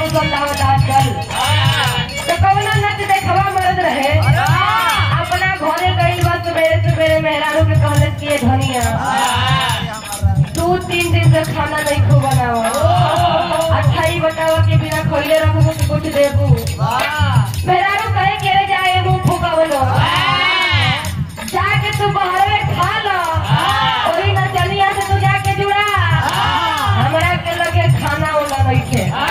बतावत आजकल तो कौना नच देखवा मरद रहे अपना घरे गई बात सवेरे सवेरे मेहरारू के कहले कि धनिया 2-3 दिन से खाना नहीं खो बनाओ अच्छा ही बतावा के बिना खोले रहू तो कुछ देबू मेहरारू कहे के रे जाए मुंह फुकावलो जाके तू बाहर में खा लो वही न चलिया से तू जाके जुड़ा हमरा के लगे खाना वाला नहीं थे